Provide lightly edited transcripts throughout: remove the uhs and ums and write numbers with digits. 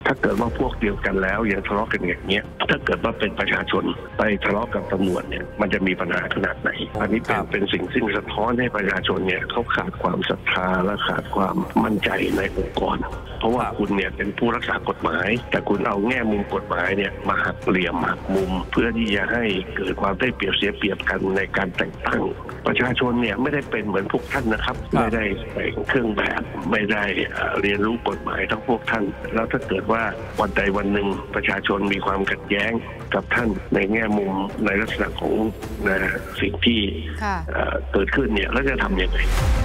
ถ้าเกิดว่าพวกเดียวกันแล้วยังทะเลาะกันอย่างเงี้ยถ้าเกิดว่าเป็นประชาชนไปทะเลาะกับตำรวจเนี่ยมันจะมีปัญหาขนาดไหนอันนี้เป็นสิ่งซึ่งสะท้อนให้ประชาชนเนี่ยเขาขาดความศรัทธาและขาดความมั่นใจในองค์กรเพราะว่าคุณเนี่ยเป็นผู้รักษากฎหมายแต่คุณเอาแง่มุมกฎหมายเนี่ยมาหักเหลี่ยมหักมุมเพื่อที่จะให้เกิดความได้เปรียบเสียเปรียบกันในการแต่งตั้งประชาชนเนี่ยไม่ได้เป็นเหมือนพวกท่านนะครับไม่ได้ใส่เครื่องแบบไม่ได้เรียนรู้กฎหมายทั้งพวกท่านแล้วถ้าเกิดว่าวันใดวันหนึ่งประชาชนมีความขัดแย้งกับท่านในแง่มุมในลักษณะของสิ่งที่เกิดขึ้นเนี่ยแล้วจะทำยังไง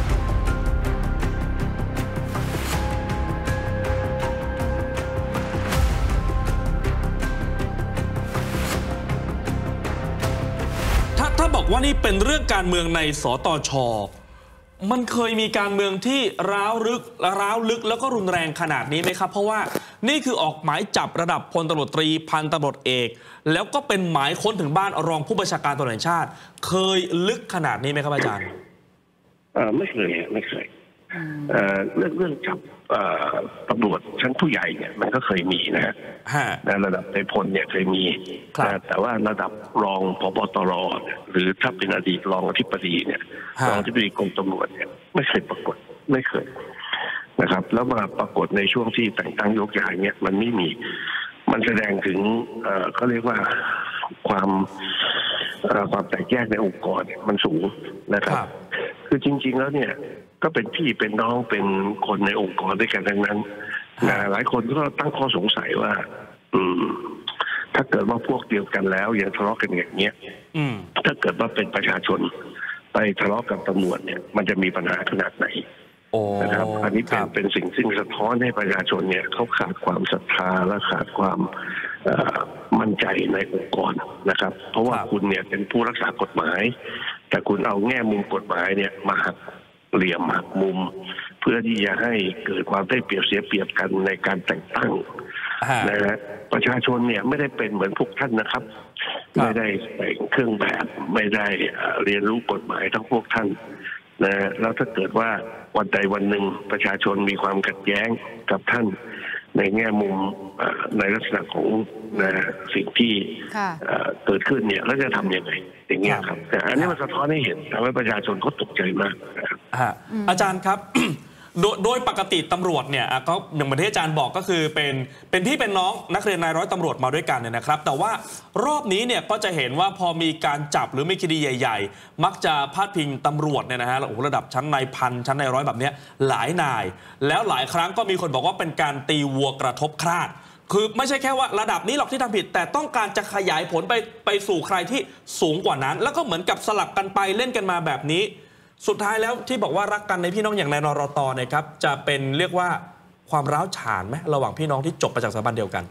ถ้าบอกว่านี่เป็นเรื่องการเมืองในสตช.มันเคยมีการเมืองที่ร้าวลึกแล้วก็รุนแรงขนาดนี้ไหมครับเพราะว่านี่คือออกหมายจับระดับพลตำรวจตรีพันตำรวจเอกแล้วก็เป็นหมายค้นถึงบ้านรองผู้บัญชาการตำรวจแห่งชาติเคยลึกขนาดนี้ไหมครับอาจารย์ไม่เคยเรื่องจับตำรวจชั้นผู้ใหญ่เนี่ยมันก็เคยมีนะฮะระดับในพลเนี่ยเคยมีแต่ว่าระดับรองผบ.ตร.หรือถ้าเป็นอดีตรองอธิบดีเนี่ยรองอธิบดีกรมตำรวจเนี่ยไม่เคยปรากฏไม่เคยนะครับแล้วมาปรากฏในช่วงที่แต่งตั้งยกย้ายเนี่ยมันไม่มีมันแสดงถึงเขาเรียกว่าความแตกแยกในองค์กรมันสูงนะครับคือจริงๆแล้วเนี่ยก็เป็นพี่เป็นน้องเป็นคนในองค์กรด้วยกันทั้งนั้นหลายคนก็ตั้งข้อสงสัยว่าถ้าเกิดว่าพวกเดียวกันแล้วยังทะเลาะกันอย่างเงี้ยถ้าเกิดว่าเป็นประชาชนไปทะเลาะกับตำรวจเนี่ยมันจะมีปัญหาขนาดไหนนะครับอันนี้เป็นสิ่งซึ่งสะท้อนให้ประชาชนเนี่ยเขาขาดความศรัทธาและขาดความมั่นใจในองค์กรนะครับเพราะว่าคุณเนี่ยเป็นผู้รักษากฎหมายแต่คุณเอาแง่มุมกฎหมายเนี่ยมาหักเหลี่ยมหักมุมเพื่อที่จะให้เกิดความได้เปรียบเสียเปรียบกันในการแต่งตั้งนะฮะประชาชนเนี่ยไม่ได้เป็นเหมือนพวกท่านนะครับไม่ได้ใส่เครื่องแบบไม่ได้เรียนรู้กฎหมายทั้งพวกท่านนะแล้วถ้าเกิดว่าวันใดวันหนึ่งประชาชนมีความขัดแย้งกับท่านในแง่มุมในลักษณะของสิ่งที่เกิดขึ้นเนี่ยแล้วจะทำยังไงอย่างเงี้ยครับแต่อันนี้มันสะท้อนให้เห็นทำให้ประชาชนเขาตกใจมากนะครับอาจารย์ครับ โดยปกติตำรวจเนี่ยก็อย่างเหมือนที่อาจารย์บอกก็คือเป็นพี่เป็นน้องนักเรียนนายร้อยตำรวจมาด้วยกันเนี่ยนะครับแต่ว่ารอบนี้เนี่ยก็จะเห็นว่าพอมีการจับหรือมีคดีใหญ่ๆมักจะพาดพิงตำรวจเนี่ยนะฮะระดับชั้นนายพันชั้นนายร้อยแบบนี้หลายนายแล้วหลายครั้งก็มีคนบอกว่าเป็นการตีวัวกระทบคราดคือไม่ใช่แค่ว่าระดับนี้หรอกที่ทำผิดแต่ต้องการจะขยายผลไปสู่ใครที่สูงกว่านั้นแล้วก็เหมือนกับสลับกันไปเล่นกันมาแบบนี้สุดท้ายแล้วที่บอกว่ารักกันในพี่น้องอย่างในนรต.เนี่ยครับจะเป็นเรียกว่าความร้าวฉานไหมระหว่างพี่น้องที่จบมาจากสถาบันเดียวกัน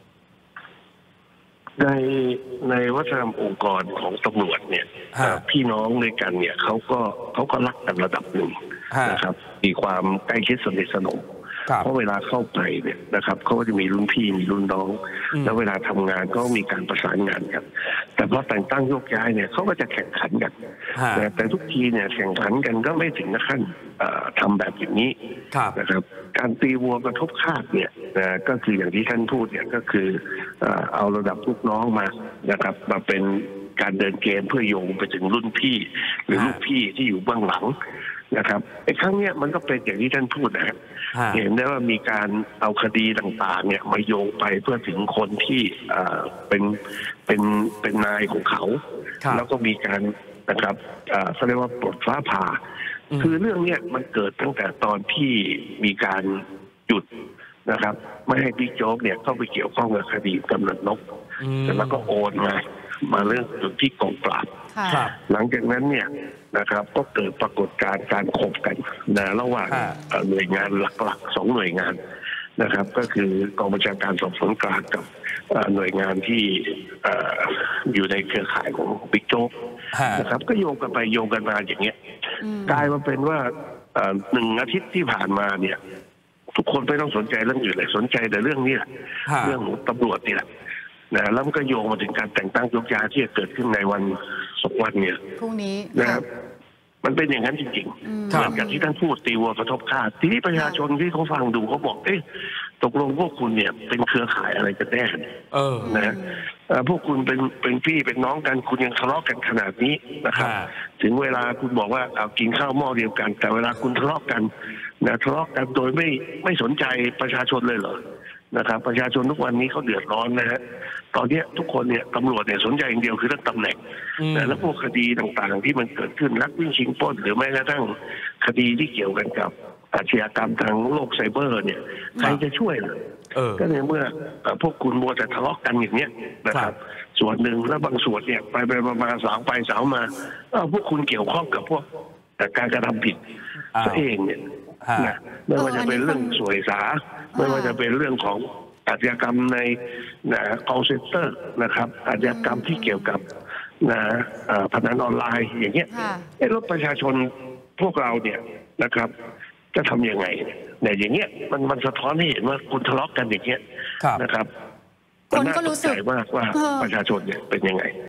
ในวัฒนธรรมองค์กรของตำรวจเนี่ยพี่น้องด้วยกันเนี่ยเขาก็รักกันระดับหนึ่งนะครับมีความใกล้ชิดสนิทสนมเพราะเวลาเข้าไปเนี่ยนะครับเขาก็จะมีรุ่นพี่มีรุ่นน้องแล้วเวลาทำงานก็มีการประสานงานกันแต่พอแต่งตั้งยกย้ายเนี่ยเขาก็จะแข่งขันกันแต่ทุกทีเนี่ยแข่งขันกันก็ไม่ถึงขั้นทำแบบอย่างนี้นะครับการตีวัวกระทบคาดเนี่ยก็คืออย่างที่ท่านพูดเนี่ยก็คือเอาระดับลูกน้องมานะครับมาเป็นการเดินเกมเพื่อโยงไปถึงรุ่นพี่หรือลูกพี่ที่อยู่เบื้องหลังนะครับไอ้ครั้งเนี้ยมันก็เป็นอย่างที่ท่านพูดนะเห็นได้ว่ามีการเอาคดีต่างๆเนี่ยมาโยงไปเพื่อถึงคนที่เป็นนายของเขาแล้วก็มีการนะครับเขาเรียกว่าปลดฟ้าผ่าคือเรื่องเนี้ยมันเกิดตั้งแต่ตอนที่มีการหยุดนะครับไม่ให้บิ๊กโจ๊กเนี่ยเข้าไปเกี่ยวข้องกับคดีกำนันนกแล้วก็โอนมาเรื่องจุดที่กองปราบหลังจากนั้นเนี่ยนะครับก็เกิดปรากฏการณ์การข่มกันระหว่างหน่วยงานหลักๆ2หน่วยงานนะครับก็คือกองบัญชาการสอบสวนกลางกับหน่วยงานที่อยู่ในเครือข่ายของบิ๊กโจ๊กนะครับก็โยงกันไปโยงกันมาอย่างเงี้ยกลายมาเป็นว่า1 อาทิตย์ที่ผ่านมาเนี่ยทุกคนไม่ต้องสนใจเรื่องอื่นเลยสนใจแต่เรื่องนี้แหละเรื่องของตำรวจนี่แหละแล้วมันก็โยงมาถึงการแต่งตั้งยกย้ายที่จะเกิดขึ้นในวัน2 วันเนี่ยพรุ่งนี้นะครับมันเป็นอย่างนั้นจริงๆเหมือนกับที่ท่านพูดตีวัวกระทบคาดทีนี้ประชาชนที่เขาฟังดูเขาบอกตกลงพวกคุณเนี่ยเป็นเครือข่ายอะไรกันแน่นะพวกคุณเป็นพี่เป็นน้องกันคุณยังทะเลาะกันขนาดนี้นะครับถึงเวลาคุณบอกว่าเอากินข้าวหม้อเดียวกันแต่เวลาคุณทะเลาะกันนะทะเลาะกันโดยไม่สนใจประชาชนเลยเหรอนะครับประชาชนทุกวันนี้เขาเดือดร้อนนะฮะตอนนี้ทุกคนเนี่ยตำรวจเนี่ยสนใจอย่างเดียวคือเรื่องตำแหน่งและพวกคดีต่างๆที่มันเกิดขึ้นลักวิ่งชิงปล้นหรือแม้กระทั่งคดีที่เกี่ยวกันกับอาชญากรรมทางโลกไซเบอร์เนี่ยใครจะช่วยล่ะก็ในเมื่อพวกคุณมัวแต่ทะเลาะกันอย่างเนี้ยนะครับส่วนหนึ่งแล้วบางส่วนเนี่ยไปมาสาวไปสาวมาพวกคุณเกี่ยวข้องกับพวกการกระทำผิดซะเองเนี่ยนะไม่ว่าจะเป็นเรื่องสวยสาไม่ว่าจะเป็นเรื่องของอาชญากรรมในcall center นะครับอาชญากรรมที่เกี่ยวกับพนันออนไลน์อย่างเงี้ยรถประชาชนพวกเราเนี่ยนะครับจะทำยังไงเนี่ยอย่างเงี้ยมันสะท้อนให้เห็นว่าคุณทะเลาะกันอย่างเงี้ยนะครับคนก็รู้สึกมากว่าประชาชนเนี่ยเป็นยังไง